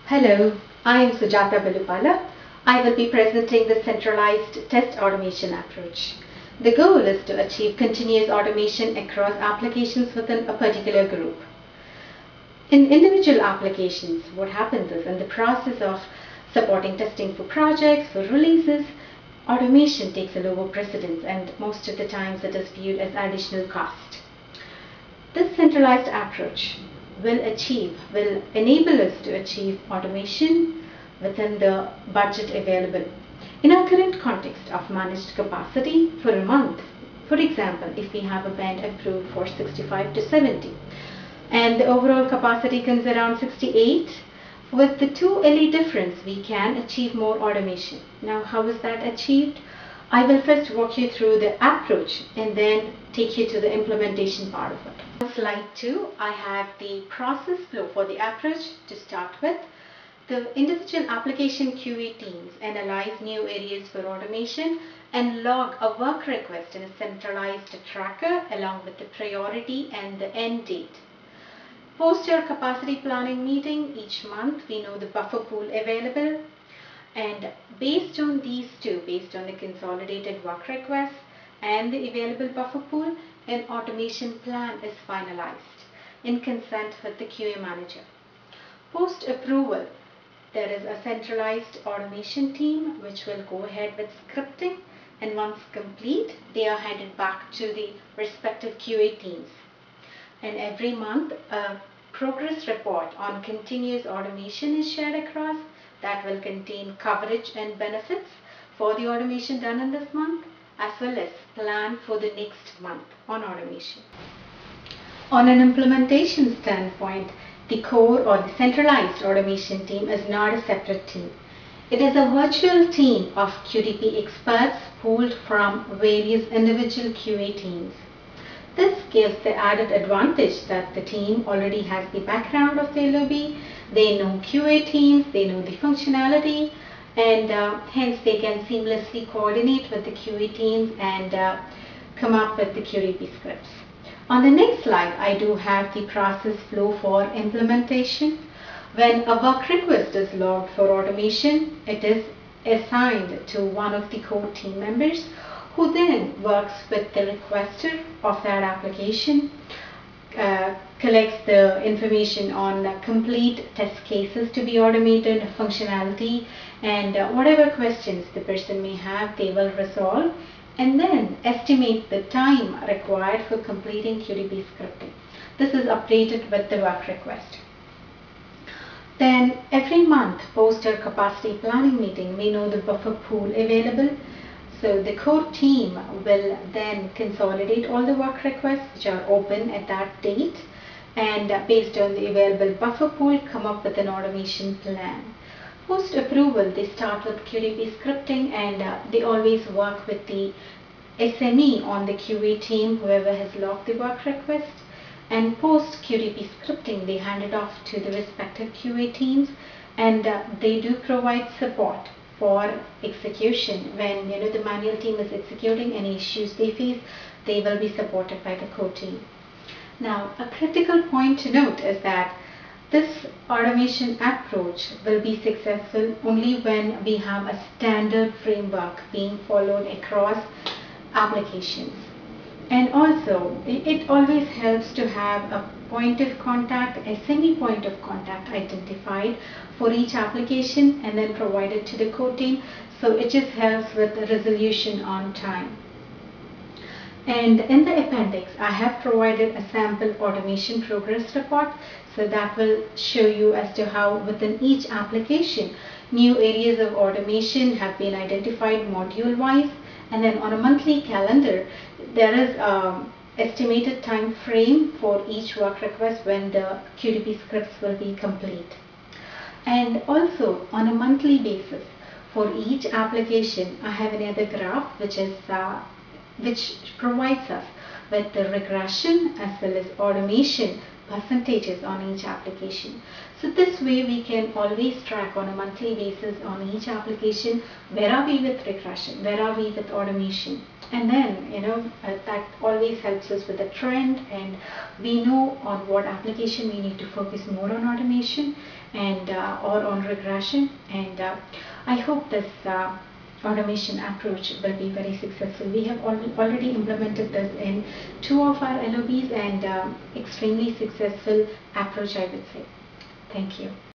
Hello, I am Sujata Belupala. I will be presenting the centralized test automation approach. The goal is to achieve continuous automation across applications within a particular group. In individual applications, what happens is in the process of supporting testing for projects, for releases, automation takes a lower precedence and most of the times it is viewed as additional cost. This centralized approach will enable us to achieve automation within the budget available. In our current context of managed capacity for a month, for example, if we have a band approved for 65 to 70 and the overall capacity comes around 68, with the 2 LE difference we can achieve more automation. Now how is that achieved? I will first walk you through the approach and then take you to the implementation part of it. On slide 2, I have the process flow for the approach. To start with, the individual application QA teams analyze new areas for automation and log a work request in a centralized tracker along with the priority and the end date. Post your capacity planning meeting each month, we know the buffer pool available, and based on these two, based on the consolidated work requests and the available buffer pool, an automation plan is finalized in consent with the QA manager. Post approval, there is a centralized automation team which will go ahead with scripting, and once complete, they are handed back to the respective QA teams. And every month, a progress report on continuous automation is shared across that will contain coverage and benefits for the automation done in this month, as well as plan for the next month on automation. On an implementation standpoint, the core or the centralized automation team is not a separate team. It is a virtual team of QDP experts pooled from various individual QA teams. This gives the added advantage that the team already has the background of the LOB, they know QA teams, they know the functionality, and hence they can seamlessly coordinate with the QA teams and come up with the QDP scripts. On the next slide, I do have the process flow for implementation. When a work request is logged for automation, it is assigned to one of the core team members who then works with the requester of that application, collects the information on complete test cases to be automated, functionality, and whatever questions the person may have, they will resolve, and then estimate the time required for completing QDP scripting. This is updated with the work request. Then every month, post our capacity planning meeting, we know the buffer pool available. So the core team will then consolidate all the work requests which are open at that date, and based on the available buffer pool, come up with an automation plan. Post approval, they start with QDP scripting, and they always work with the SME on the QA team, whoever has logged the work request. And post QDP scripting, they hand it off to the respective QA teams, and they do provide support for execution. When the manual team is executing, any issues they face, they will be supported by the core team. Now, a critical point to note is that this automation approach will be successful only when we have a standard framework being followed across applications. And also, it always helps to have a point of contact, a SME point of contact identified for each application and then provided to the core team. So it just helps with the resolution on time. And in the appendix, I have provided a sample automation progress report. So that will show you as to how within each application, new areas of automation have been identified module-wise. And then on a monthly calendar, there is estimated time frame for each work request when the QDP scripts will be complete. And also on a monthly basis, for each application, I have another graph which provides us with the regression as well as automation percentages on each application. So this way we can always track on a monthly basis on each application, where are we with regression, where are we with automation, and then that always helps us with the trend, and we know on what application we need to focus more on automation and or on regression, and I hope this automation approach will be very successful. We have already implemented this in 2 of our LOBs, and extremely successful approach, I would say. Thank you.